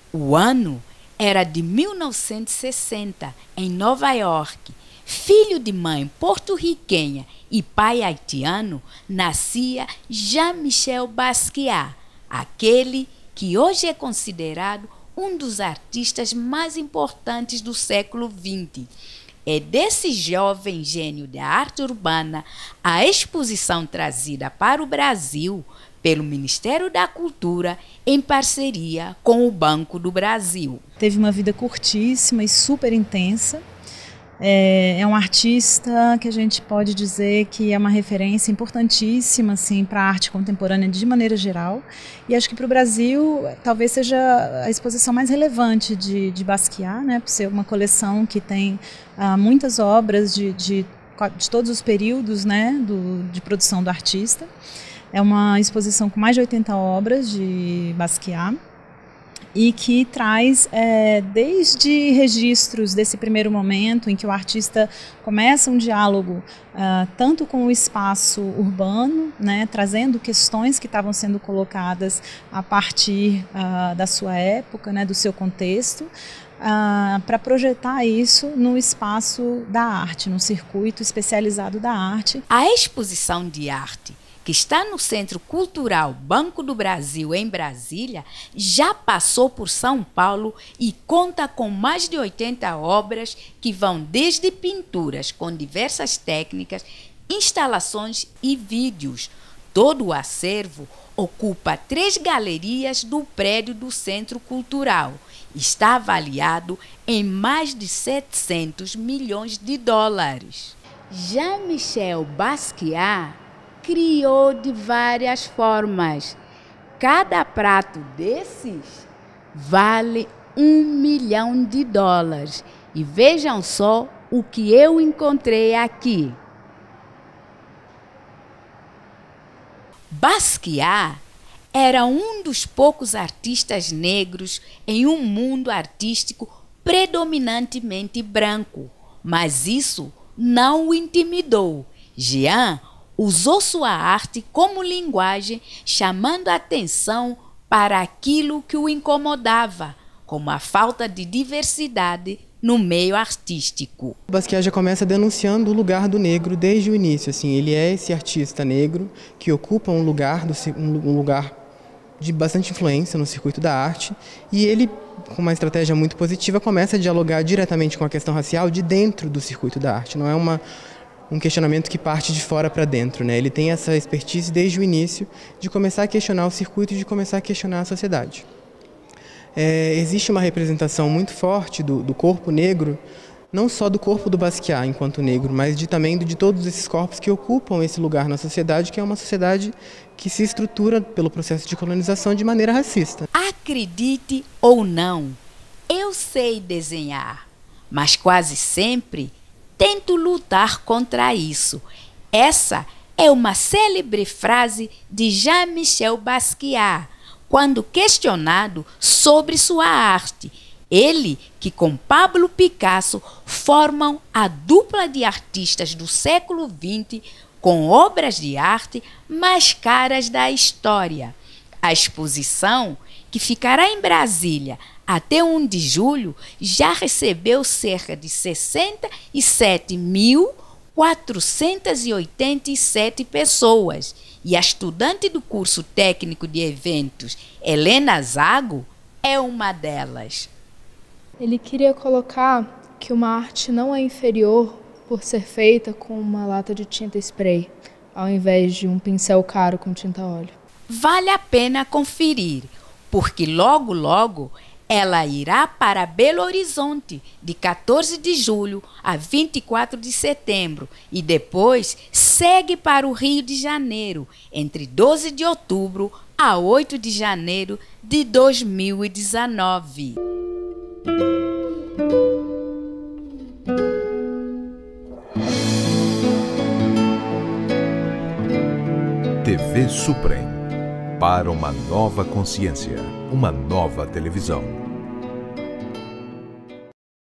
O ano era de 1960, em Nova York. Filho de mãe porto-riquenha e pai haitiano, nascia Jean-Michel Basquiat, aquele que hoje é considerado um dos artistas mais importantes do século XX. É desse jovem gênio da arte urbana a exposição trazida para o Brasil pelo Ministério da Cultura em parceria com o Banco do Brasil. Teve uma vida curtíssima e super intensa. É um artista que a gente pode dizer que é uma referência importantíssima assim, para a arte contemporânea de maneira geral. E acho que para o Brasil talvez seja a exposição mais relevante de Basquiat, né, por ser uma coleção que tem muitas obras de todos os períodos, né, de produção do artista. É uma exposição com mais de 80 obras de Basquiat. E que traz desde registros desse primeiro momento em que o artista começa um diálogo tanto com o espaço urbano, né, trazendo questões que estavam sendo colocadas a partir da sua época, né, do seu contexto, para projetar isso no espaço da arte, no circuito especializado da arte. A exposição de arte que está no Centro Cultural Banco do Brasil, em Brasília, já passou por São Paulo e conta com mais de 80 obras que vão desde pinturas com diversas técnicas, instalações e vídeos. Todo o acervo ocupa 3 galerias do prédio do Centro Cultural. Está avaliado em mais de 700 milhões de dólares. Jean-Michel Basquiat criou de várias formas. Cada prato desses vale $1 milhão. E vejam só o que eu encontrei aqui. Basquiat era um dos poucos artistas negros em um mundo artístico predominantemente branco, mas isso não o intimidou. Jean usou sua arte como linguagem, chamando a atenção para aquilo que o incomodava, como a falta de diversidade no meio artístico. Basquiat já começa denunciando o lugar do negro desde o início. Assim, ele é esse artista negro que ocupa um lugar de bastante influência no circuito da arte, e ele, com uma estratégia muito positiva, começa a dialogar diretamente com a questão racial de dentro do circuito da arte. Não é um questionamento que parte de fora para dentro, né? Ele tem essa expertise desde o início de começar a questionar o circuito e de começar a questionar a sociedade. Existe uma representação muito forte do corpo negro, não só do corpo do Basquiat enquanto negro, mas também de todos esses corpos que ocupam esse lugar na sociedade, que é uma sociedade que se estrutura pelo processo de colonização de maneira racista. Acredite ou não, eu sei desenhar, mas quase sempre tento lutar contra isso. Essa é uma célebre frase de Jean-Michel Basquiat, quando questionado sobre sua arte. Ele, que com Pablo Picasso formam a dupla de artistas do século XX com obras de arte mais caras da história. A exposição, que ficará em Brasília até 1 de julho, já recebeu cerca de 67.487 pessoas. E a estudante do curso técnico de eventos, Helena Zago, é uma delas. Ele queria colocar que uma arte não é inferior por ser feita com uma lata de tinta spray, ao invés de um pincel caro com tinta óleo. Vale a pena conferir, porque logo, logo ela irá para Belo Horizonte, de 14 de julho a 24 de setembro, e depois segue para o Rio de Janeiro, entre 12 de outubro a 8 de janeiro de 2019. TV Suprem. Para uma nova consciência, uma nova televisão.